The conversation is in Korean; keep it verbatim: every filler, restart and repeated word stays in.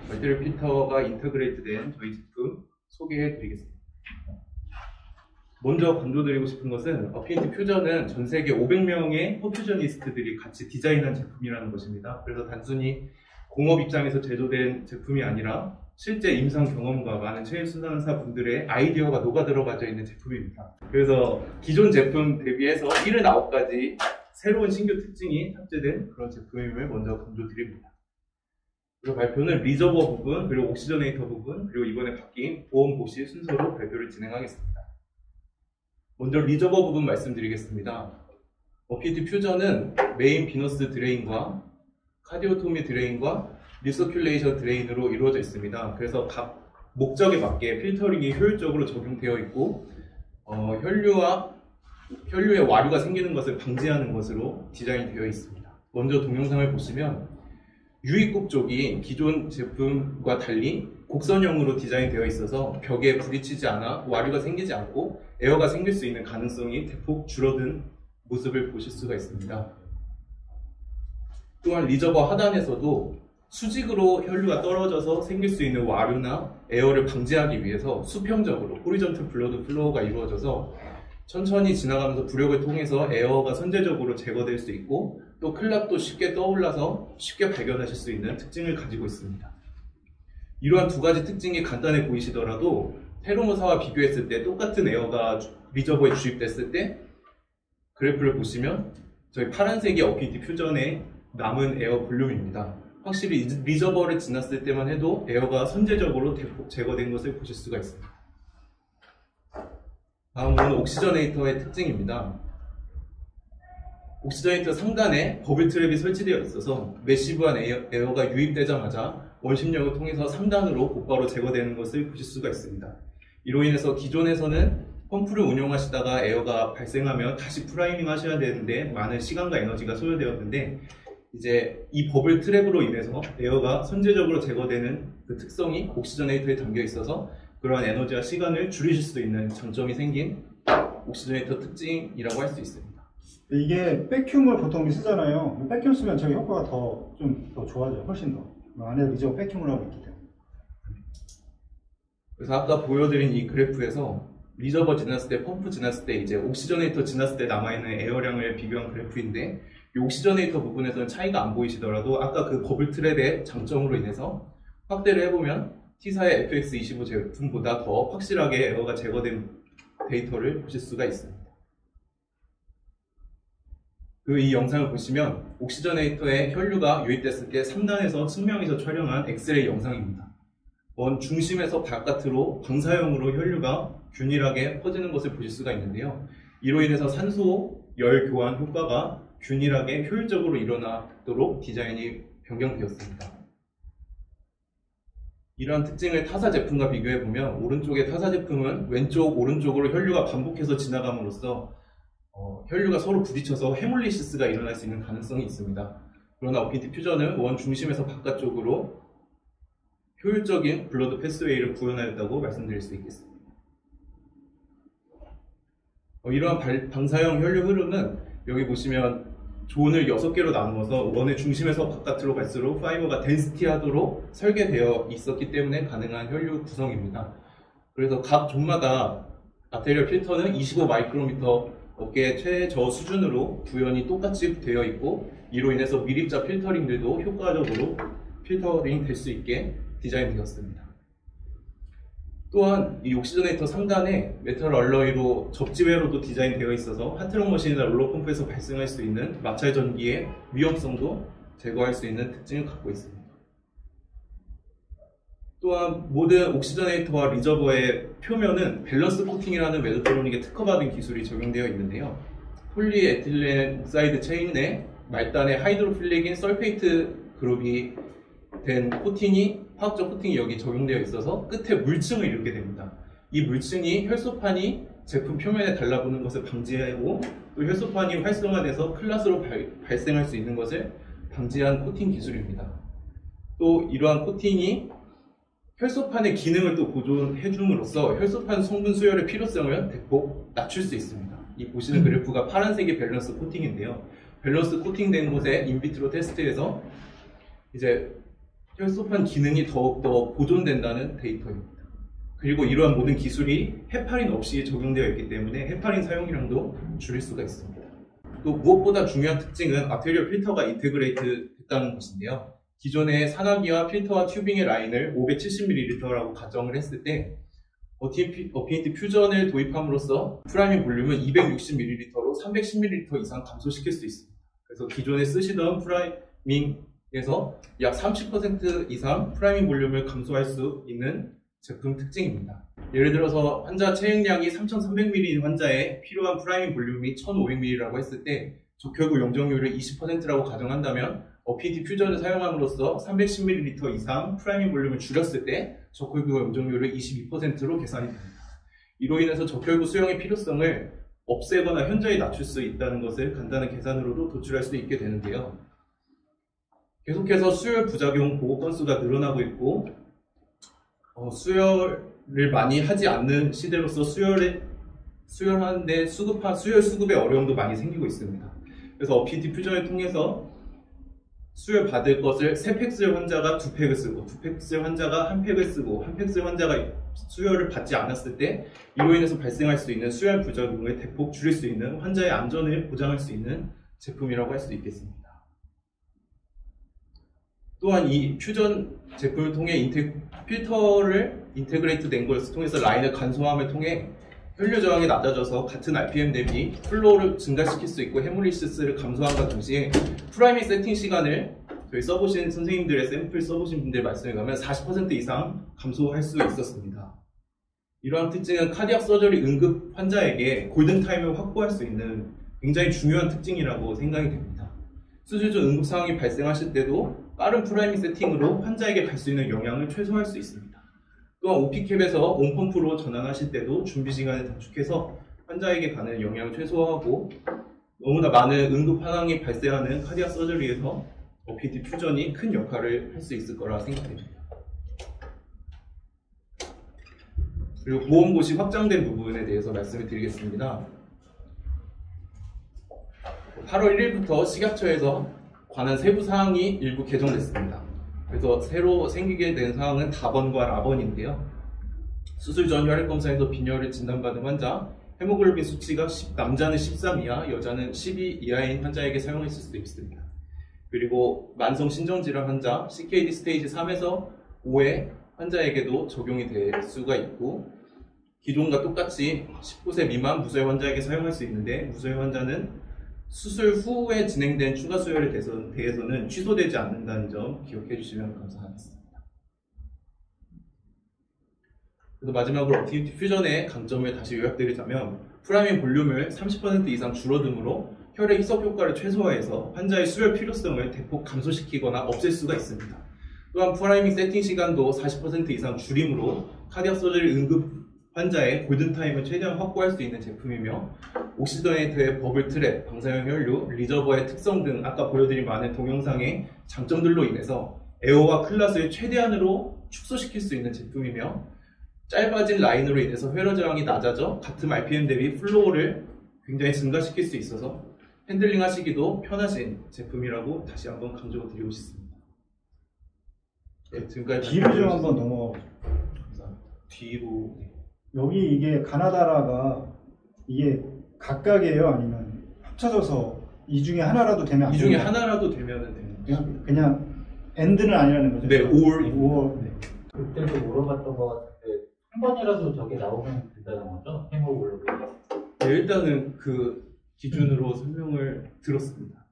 멀티럴 필터가 인터그레이트된 저희 제품 소개해 드리겠습니다. 먼저 강조드리고 싶은 것은 어피니티 퓨전은 전 세계 오백 명의 퍼퓨저니스트들이 같이 디자인한 제품이라는 것입니다. 그래서 단순히 공업 입장에서 제조된 제품이 아니라 실제 임상 경험과 많은 체외순환사 분들의 아이디어가 녹아 들어가져 있는 제품입니다. 그래서 기존 제품 대비해서 칠십구 가지 새로운 신규 특징이 탑재된 그런 제품임을 먼저 강조드립니다. 그리고 발표는 리저버 부분, 그리고 옥시저네이터 부분, 그리고 이번에 바뀐 보험 보시 순서로 발표를 진행하겠습니다. 먼저 리저버 부분 말씀드리겠습니다. 어피니티 퓨전은 메인 비너스 드레인과 카디오토미 드레인과 리서큘레이션 드레인으로 이루어져 있습니다. 그래서 각 목적에 맞게 필터링이 효율적으로 적용되어 있고 어, 혈류와 혈류에 와류가 생기는 것을 방지하는 것으로 디자인되어 있습니다. 먼저 동영상을 보시면 유입국 쪽이 기존 제품과 달리 곡선형으로 디자인되어 있어서 벽에 부딪히지 않아 와류가 생기지 않고 에어가 생길 수 있는 가능성이 대폭 줄어든 모습을 보실 수가 있습니다. 또한 리저버 하단에서도 수직으로 혈류가 떨어져서 생길 수 있는 와류나 에어를 방지하기 위해서 수평적으로 호리전틀 블러드 플로우가 이루어져서 천천히 지나가면서 부력을 통해서 에어가 선제적으로 제거될 수 있고 또 클락도 쉽게 떠올라서 쉽게 발견하실 수 있는 특징을 가지고 있습니다. 이러한 두 가지 특징이 간단해 보이시더라도 테르모사와 비교했을 때 똑같은 에어가 리저버에 주입됐을 때 그래프를 보시면 저희 파란색이 어피니티 퓨전의 남은 에어 볼륨입니다. 확실히 리저버를 지났을 때만 해도 에어가 선제적으로 대폭 제거된 것을 보실 수가 있습니다. 다음은 옥시저네이터의 특징입니다. 옥시저네이터 상단에 버블 트랩이 설치되어 있어서 매시브한 에어, 에어가 유입되자마자 원심력을 통해서 상단으로 곧바로 제거되는 것을 보실 수가 있습니다. 이로 인해서 기존에서는 펌프를 운용하시다가 에어가 발생하면 다시 프라이밍 하셔야 되는데 많은 시간과 에너지가 소요되었는데 이제 이 버블 트랩으로 인해서 에어가 선제적으로 제거되는 그 특성이 옥시저네이터에 담겨 있어서 그러한 에너지와 시간을 줄이실 수 있는 장점이 생긴 옥시저네이터 특징이라고 할 수 있습니다. 이게 백큐음을 보통 쓰잖아요. 백큐음 쓰면 저희 효과가 더 좀 더 좋아져요. 훨씬 더. 안에 리저버 백큐음을 하고 있기 때문에. 그래서 아까 보여드린 이 그래프에서 리저버 지났을 때, 펌프 지났을 때, 이제 옥시저네이터 지났을 때 남아있는 에어량을 비교한 그래프인데 이 옥시저네이터 부분에서는 차이가 안 보이시더라도 아까 그 버블 트랩의 장점으로 인해서 확대를 해보면 T사의 에프엑스 이십오 제품보다 더 확실하게 에어가 제거된 데이터를 보실 수가 있습니다. 그 이 영상을 보시면 옥시저네이터에 혈류가 유입됐을 때 삼 단에서 측면에서 촬영한 엑스레이 영상입니다. 원 중심에서 바깥으로 방사형으로 혈류가 균일하게 퍼지는 것을 보실 수가 있는데요. 이로 인해서 산소 열 교환 효과가 균일하게 효율적으로 일어나도록 디자인이 변경되었습니다. 이러한 특징을 타사 제품과 비교해보면 오른쪽의 타사 제품은 왼쪽, 오른쪽으로 혈류가 반복해서 지나감으로써 어, 혈류가 서로 부딪혀서 헤몰리시스가 일어날 수 있는 가능성이 있습니다. 그러나 어피니티 퓨전은 원 중심에서 바깥쪽으로 효율적인 블러드 패스웨이를 구현하였다고 말씀드릴 수 있겠습니다. 어, 이러한 발, 방사형 혈류 흐름은 여기 보시면 존을 여섯 개로 나누어서 원의 중심에서 바깥으로 갈수록 파이버가 덴시티하도록 설계되어 있었기 때문에 가능한 혈류 구성입니다. 그래서 각 존마다 아테리얼 필터는 이십오 마이크로미터 업계의 최저 수준으로 구현이 똑같이 되어 있고 이로 인해서 미립자 필터링들도 효과적으로 필터링 될 수 있게 디자인되었습니다. 또한 이 옥시저네이터 상단에 메탈 얼러이로 접지회로도 디자인되어 있어서 하트록 머신이나 롤러 펌프에서 발생할 수 있는 마찰 전기의 위험성도 제거할 수 있는 특징을 갖고 있습니다. 또한 모든 옥시저네이터와 리저버의 표면은 밸런스 코팅이라는 메드트로닉에 특허받은 기술이 적용되어 있는데요. 폴리에틸렌 옥사이드 체인에 말단의 하이드로필릭인 설페이트 그룹이 된 코팅이 화학적 코팅이 여기 적용되어 있어서 끝에 물층을 이루게 됩니다. 이 물층이 혈소판이 제품 표면에 달라붙는 것을 방지하고 또 혈소판이 활성화돼서 클라스로 발, 발생할 수 있는 것을 방지한 코팅 기술입니다. 또 이러한 코팅이 혈소판의 기능을 또 보존해 줌으로써 혈소판 성분 수혈의 필요성을 대폭 낮출 수 있습니다. 이 보시는 그래프가 파란색이 밸런스 코팅인데요. 밸런스 코팅된 곳에 인비트로 테스트에서 이제 혈소판 기능이 더욱더 보존된다는 데이터입니다. 그리고 이러한 모든 기술이 헤파린 없이 적용되어 있기 때문에 헤파린 사용량도 줄일 수가 있습니다. 또 무엇보다 중요한 특징은 아테리얼 필터가 인테그레이트 됐다는 것인데요. 기존의 산화기와 필터와 튜빙의 라인을 오백칠십 밀리리터라고 가정을 했을 때 어피니티 퓨전을 도입함으로써 프라이밍 볼륨은 이백육십 밀리리터로 삼백십 밀리리터 이상 감소시킬 수 있습니다. 그래서 기존에 쓰시던 프라이밍에서 약 삼십 퍼센트 이상 프라이밍 볼륨을 감소할 수 있는 제품 특징입니다. 예를 들어서 환자 체액량이 삼천삼백 밀리리터인 환자에 필요한 프라이밍 볼륨이 천오백 밀리리터라고 했을 때 적혈구 용적률을 이십 퍼센트라고 가정한다면 어피니티 퓨전을 사용함으로써 삼백십 밀리리터 이상 프라이밍 볼륨을 줄였을 때 적혈구 용적률을 이십이 퍼센트로 계산이 됩니다. 이로 인해서 적혈구 수용의 필요성을 없애거나 현저히 낮출 수 있다는 것을 간단한 계산으로도 도출할 수 있게 되는데요. 계속해서 수혈 부작용 보고 건수가 늘어나고 있고 어, 수혈을 많이 하지 않는 시대로서 수혈에, 수혈하는데 수급한, 수혈 수급의 어려움도 많이 생기고 있습니다. 그래서 어피니티 퓨전을 통해서 수혈 받을 것을 세 팩 쓸 환자가 두 팩을 쓰고 두 팩 쓸 환자가 한 팩을 쓰고 한 팩 쓸 환자가 수혈을 받지 않았을 때 이로 인해서 발생할 수 있는 수혈 부작용을 대폭 줄일 수 있는 환자의 안전을 보장할 수 있는 제품이라고 할 수 있겠습니다. 또한 이 퓨전 제품을 통해 인테, 필터를 인테그레이트 된 것을 통해서 라인을 간소함을 통해 혈류 저항이 낮아져서 같은 알피엠 대비 플로우를 증가시킬 수 있고 헤몰리시스를 감소함과 동시에 프라이밍 세팅 시간을 저희 써보신 선생님들의 샘플 써보신 분들 말씀에 가면 사십 퍼센트 이상 감소할 수 있었습니다. 이러한 특징은 카디악 서저리 응급 환자에게 골든타임을 확보할 수 있는 굉장히 중요한 특징이라고 생각이 됩니다. 수술 중 응급 상황이 발생하실 때도 빠른 프라이밍 세팅으로 환자에게 갈 수 있는 영향을 최소화할 수 있습니다. 또한 오피캡에서 온펌프로 전환하실 때도 준비 시간을 단축해서 환자에게 가는 영향을 최소화하고 너무나 많은 응급 상황이 발생하는 카디악 서저리에서 어피니티 퓨전이 큰 역할을 할 수 있을 거라 생각됩니다. 그리고 보험고시 확장된 부분에 대해서 말씀을 드리겠습니다. 팔월 일일부터 식약처에서 관한 세부 사항이 일부 개정됐습니다. 그래서 새로 생기게 된 사항은 다번과 라번인데요. 수술 전 혈액 검사에서 빈혈을 진단받은 환자, 헤모글로빈 수치가 십, 남자는 십삼 이하, 여자는 십이 이하인 환자에게 사용했을 수도 있습니다. 그리고 만성 신정질환 환자, 씨케이디 스테이지 삼에서 오의 환자에게도 적용이 될 수가 있고, 기존과 똑같이 십구 세 미만 무수혈 환자에게 사용할 수 있는데, 무수혈 환자는 수술 후에 진행된 추가 수혈에 대해서는 취소되지 않는다는 점 기억해 주시면 감사하겠습니다. 그래서 마지막으로 어피니티 퓨전의 강점을 다시 요약드리자면 프라이밍 볼륨을 삼십 퍼센트 이상 줄어듦으로 혈액 희석 효과를 최소화해서 환자의 수혈 필요성을 대폭 감소시키거나 없앨 수가 있습니다. 또한 프라이밍 세팅 시간도 사십 퍼센트 이상 줄임으로 카디악 서저리 응급 환자의 골든타임을 최대한 확보할 수 있는 제품이며 옥시저네이터의 버블 트랩, 방사형 혈류, 리저버의 특성 등 아까 보여드린 많은 동영상의 장점들로 인해서 에어와 클랏을 최대한으로 축소시킬 수 있는 제품이며 짧아진 라인으로 인해서 혈류 저항이 낮아져 같은 알피엠 대비 플로우를 굉장히 증가시킬 수 있어서 핸들링 하시기도 편하신 제품이라고 다시 한번 강조드리고 싶습니다. 네, 지금까지 뒤로 좀 한번 넘어. 뒤로. 여기 이게 가나다라가 이게 각각이에요? 아니면 합쳐져서 이 중에 하나라도 되면 안 이 중에 되나요? 하나라도 되면 되는 거죠. 그냥, 그냥 엔드는 아니라는 거죠? 네, 올. 올. 네. 그때도 물어봤던 것 같은데 한 번이라도 저게 나오면 된다는 거죠? 헤모글로빈. 네, 일단은 그 기준으로 설명을 들었습니다.